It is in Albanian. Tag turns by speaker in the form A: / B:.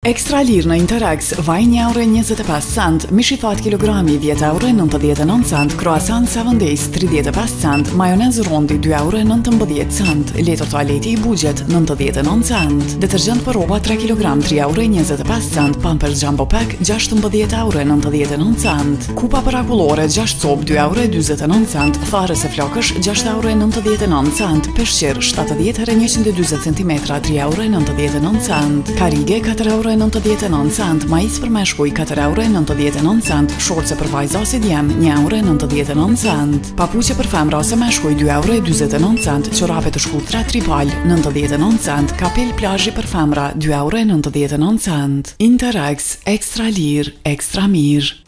A: Ekstra lirë në Interax, vaj €1.25, mish i that kilogrami €10.99, croissant savëndejs 35 cent, majonez rondi €2.19, letër toaleti i budget 99 cent, detergjent për roba 3 kg €3.25, Pampers Jumbo Pack €16.99 cent, kupa për akullore 6 copë €2.29 cent, tharës e flokësh €6.99 cent, peshqir 70x140 cm €3.99 cent, karige €4.99 cent, majs për meshkuj €4.99 cent, shorce për vajza ose djem €1.99 cent, papuqe për femra ose meshkuj €2.29 cent, çorape të shkurtra tripal 99 cent, kapel plazhi për femra €2.99 cent. Interax, ekstra lirë, ekstra mirë.